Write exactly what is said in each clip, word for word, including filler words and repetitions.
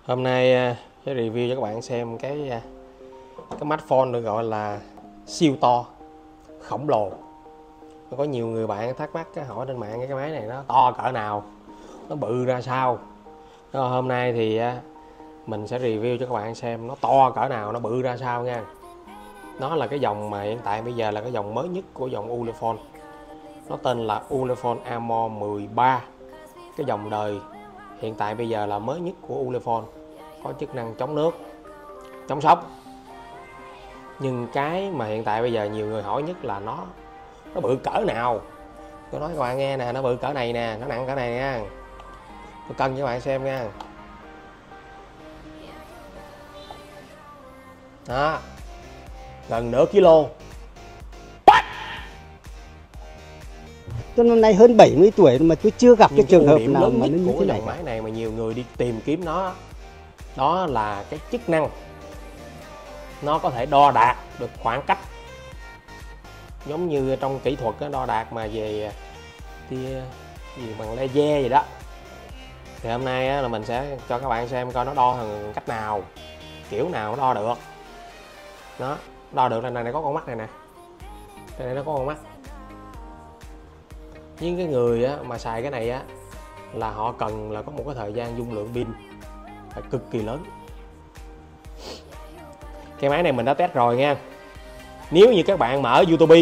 Hôm nay sẽ review cho các bạn xem cái cái smartphone được gọi là siêu to, khổng lồ. Có nhiều người bạn thắc mắc hỏi trên mạng cái máy này nó to cỡ nào, nó bự ra sao. Đó, hôm nay thì mình sẽ review cho các bạn xem nó to cỡ nào, nó bự ra sao nha. Nó là cái dòng mà hiện tại bây giờ là cái dòng mới nhất của dòng Ulefone. Nó tên là Ulefone Armor mười ba. Cái dòng đời hiện tại bây giờ là mới nhất của Ulefone, có chức năng chống nước, chống sốc. Nhưng cái mà hiện tại bây giờ nhiều người hỏi nhất là nó nó bự cỡ nào. Tôi nói các bạn nghe nè, nó bự cỡ này nè, nó nặng cỡ này nha. Tôi cân cho các bạn xem nha. Đó, gần nửa kilo. Tôi năm nay hơn bảy mươi tuổi mà tôi chưa gặp Nhưng cái trường hợp điểm nào lớn mà nhất nó như của thế dòng này. máy này mà nhiều người đi tìm kiếm nó, đó là cái chức năng. Nó có thể đo đạc được khoảng cách, giống như trong kỹ thuật đó, đo đạc mà về tia gì bằng laser gì đó. Thì hôm nay á, là mình sẽ cho các bạn xem coi nó đo bằng cách nào, kiểu nào nó đo được. Nó đo được là này, này có con mắt này nè, đây này nó có con mắt. Nhưng cái người á, mà xài cái này á là họ cần là có một cái thời gian dung lượng pin phải cực kỳ lớn. Cái máy này mình đã test rồi nha. Nếu như các bạn mở YouTube,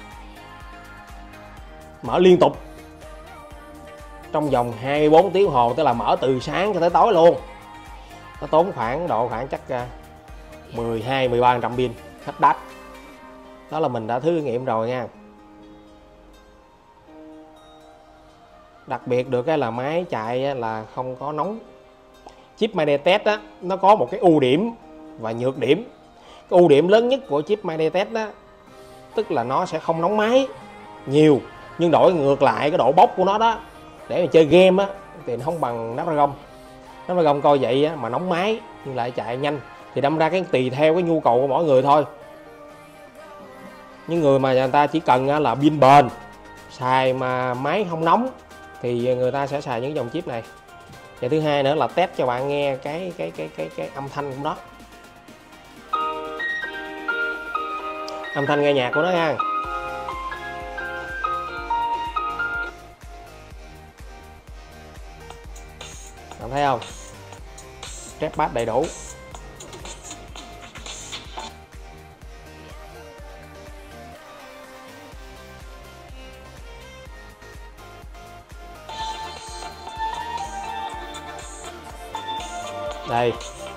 mở liên tục trong vòng hai mươi bốn tiếng hồ, tức là mở từ sáng cho tới tối luôn, nó tốn khoảng độ khoảng chắc mười hai mười ba phần trăm pin hết đắt. Đó là mình đã thử nghiệm rồi nha. Đặc biệt được cái là máy chạy là không có nóng. Chip MediaTek á, nó có một cái ưu điểm và nhược điểm. Cái ưu điểm lớn nhất của chip MediaTek đó, tức là nó sẽ không nóng máy nhiều, nhưng đổi ngược lại cái độ bốc của nó đó, để mà chơi game á thì nó không bằng Snapdragon. Snapdragon coi vậy á, mà nóng máy nhưng lại chạy nhanh, thì đâm ra cái tùy theo cái nhu cầu của mỗi người thôi. Những người mà người ta chỉ cần là pin bền, xài mà máy không nóng thì người ta sẽ xài những dòng chip này. Và thứ hai nữa là test cho bạn nghe cái cái cái cái cái âm thanh của nó, âm thanh nghe nhạc của nó nha. Bạn thấy không? Trackpad đầy đủ. Đây.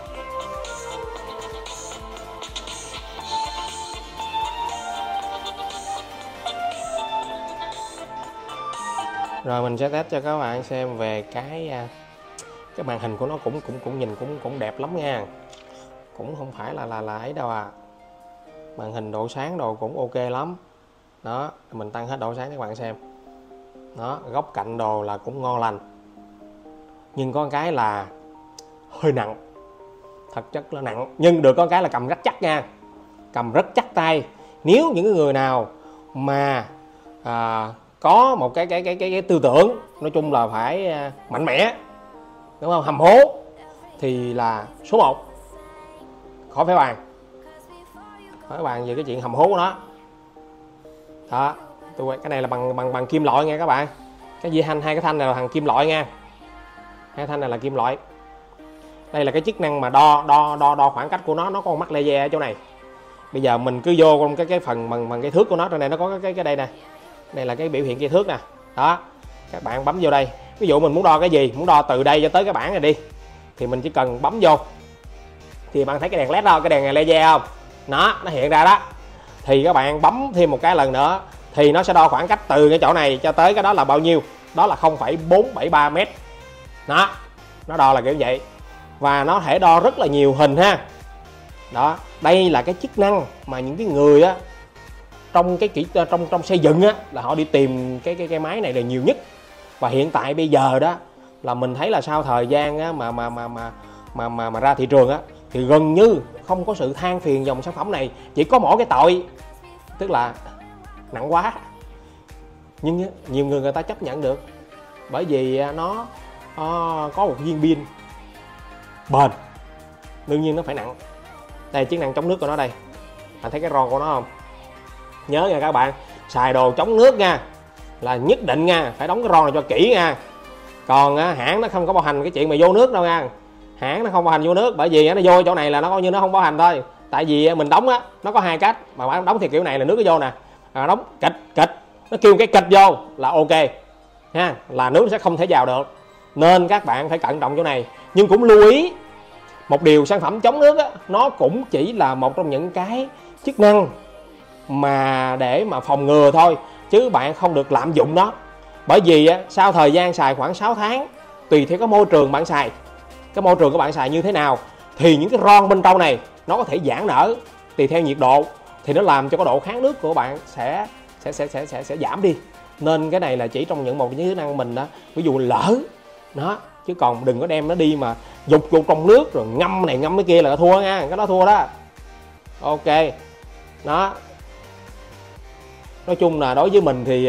Rồi mình sẽ test cho các bạn xem về cái cái màn hình của nó, cũng cũng cũng nhìn cũng cũng đẹp lắm nha. Cũng không phải là là là ấy đâu à. Màn hình độ sáng đồ cũng ok lắm. Đó, mình tăng hết độ sáng cho các bạn xem. Đó, góc cạnh đồ là cũng ngon lành. Nhưng có cái là hơi nặng. Thật chất là nặng, nhưng được có cái là cầm rất chắc nha. Cầm rất chắc tay. Nếu những người nào mà à, có một cái cái, cái cái cái tư tưởng nói chung là phải à, mạnh mẽ, đúng không, hầm hố, thì là số một, khỏi phải bàn. Khỏi bàn về cái chuyện hầm hố của nó. Đó, tôi cái này là bằng bằng bằng kim loại nha các bạn. Cái dây thanh, hai cái thanh này là thằng kim loại nha. Hai thanh này là kim loại. Đây là cái chức năng mà đo đo đo đo khoảng cách của nó, nó có con mắt laser ở chỗ này. Bây giờ mình cứ vô trong cái cái phần bằng bằng cái thước của nó, trên này nó có cái cái cái đây nè. Đây là cái biểu hiện cây thước nè. Đó. Các bạn bấm vô đây. Ví dụ mình muốn đo cái gì, muốn đo từ đây cho tới cái bảng này đi, thì mình chỉ cần bấm vô. Thì bạn thấy cái đèn led đó, cái đèn này laser không? Nó nó hiện ra đó. Thì các bạn bấm thêm một cái lần nữa thì nó sẽ đo khoảng cách từ cái chỗ này cho tới cái đó là bao nhiêu. Đó là không phẩy bốn bảy ba mét. Đó. Nó đo là kiểu vậy. Và nó thể đo rất là nhiều hình ha. Đó, đây là cái chức năng mà những cái người á trong cái kỹ trong trong xây dựng á là họ đi tìm cái cái cái máy này là nhiều nhất. Và hiện tại bây giờ đó là mình thấy là sau thời gian á, mà mà mà mà mà mà mà ra thị trường á thì gần như không có sự than phiền dòng sản phẩm này, chỉ có mỗi cái tội tức là nặng quá. Nhưng nhiều người người ta chấp nhận được, bởi vì nó uh, có một viên pin bền, đương nhiên nó phải nặng. Đây chức năng chống nước của nó đây, bạn thấy cái ron của nó không? Nhớ nha các bạn, xài đồ chống nước nha là nhất định nha phải đóng cái ron này cho kỹ nha. Còn á, hãng nó không có bảo hành cái chuyện mà vô nước đâu nha, hãng nó không bảo hành vô nước, bởi vì nó vô chỗ này là nó coi như nó không bảo hành thôi. Tại vì mình đóng á, nó có hai cách, mà bạn đóng thì kiểu này là nước nó vô nè, à, đóng kịch kịch nó kêu cái kịch vô là ok ha, là nước sẽ không thể vào được, nên các bạn phải cẩn trọng chỗ này. Nhưng cũng lưu ý một điều, sản phẩm chống nước á, nó cũng chỉ là một trong những cái chức năng mà để mà phòng ngừa thôi, chứ bạn không được lạm dụng nó. Bởi vì á, sau thời gian xài khoảng sáu tháng, tùy theo cái môi trường bạn xài, cái môi trường của bạn xài như thế nào, thì những cái ron bên trong này nó có thể giãn nở tùy theo nhiệt độ, thì nó làm cho cái độ kháng nước của bạn sẽ sẽ sẽ sẽ sẽ, sẽ giảm đi. Nên cái này là chỉ trong những một những chức năng mình đó, ví dụ lỡ nó, chứ còn đừng có đem nó đi mà dục vô trong nước rồi ngâm này ngâm cái kia là thua nha, cái đó thua đó. Ok đó, nói chung là đối với mình thì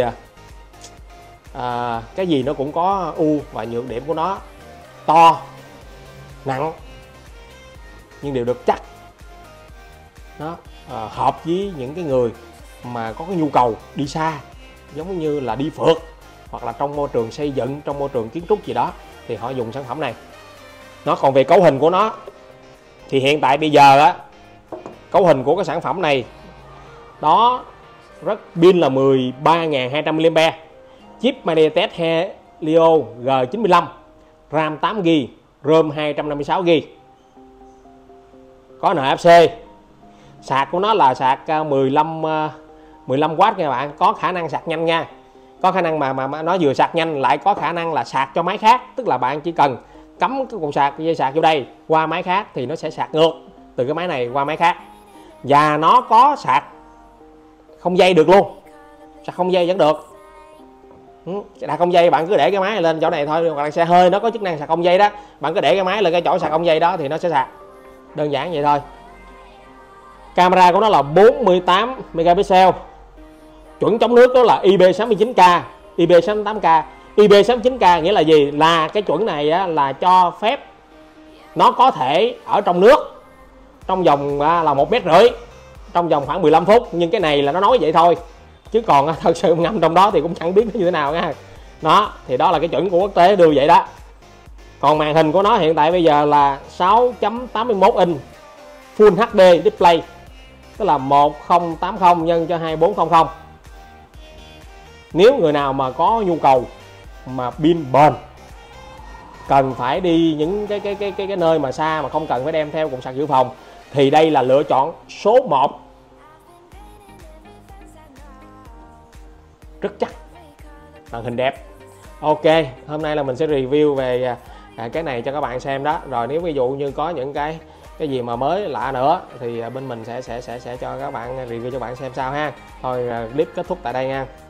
à, cái gì nó cũng có ưu và nhược điểm của nó. To, nặng nhưng đều được chắc. Nó à, hợp với những cái người mà có cái nhu cầu đi xa, giống như là đi phượt hoặc là trong môi trường xây dựng, trong môi trường kiến trúc gì đó, thì họ dùng sản phẩm này. Nó còn về cấu hình của nó thì hiện tại bây giờ á, cấu hình của cái sản phẩm này đó, rất pin là mười ba nghìn hai trăm mi li am pe pê, chip MediaTek Helio G chín mươi lăm, RAM tám gi ga bai, ROM hai trăm năm mươi sáu gi ga bai, có en ép xê. Sạc của nó là sạc mười lăm W nha bạn, có khả năng sạc nhanh nha, có khả năng mà, mà mà nó vừa sạc nhanh lại có khả năng là sạc cho máy khác, tức là bạn chỉ cần cắm cái cục sạc dây sạc vô đây qua máy khác thì nó sẽ sạc ngược từ cái máy này qua máy khác. Và nó có sạc không dây được luôn, sạc không dây vẫn được. Sạc không dây bạn cứ để cái máy lên chỗ này thôi, hoặc là xe hơi nó có chức năng sạc không dây đó, bạn cứ để cái máy lên cái chỗ sạc không dây đó thì nó sẽ sạc, đơn giản vậy thôi. Camera của nó là bốn mươi tám megapixel, chuẩn chống nước đó là I P sáu mươi chín K, I P sáu mươi tám K. I P sáu mươi chín K nghĩa là gì? Là cái chuẩn này á, là cho phép nó có thể ở trong nước trong vòng à, là một mét rưỡi trong vòng khoảng mười lăm phút, nhưng cái này là nó nói vậy thôi, chứ còn à, thật sự ngâm trong đó thì cũng chẳng biết nó như thế nào nha. Đó thì đó là cái chuẩn của quốc tế đưa vậy đó. Còn màn hình của nó hiện tại bây giờ là sáu chấm tám mươi mốt inch Full hát đê display, tức là một không tám không nhân cho hai bốn không không. Nếu người nào mà có nhu cầu mà pin bền, cần phải đi những cái cái cái cái cái nơi mà xa mà không cần phải đem theo cục sạc dự phòng, thì đây là lựa chọn số một. Rất chắc, màn hình đẹp. Ok, hôm nay là mình sẽ review về à, cái này cho các bạn xem đó. Rồi nếu ví dụ như có những cái cái gì mà mới lạ nữa thì bên mình sẽ sẽ sẽ sẽ cho các bạn review cho bạn xem sau ha. Thôi clip kết thúc tại đây nha.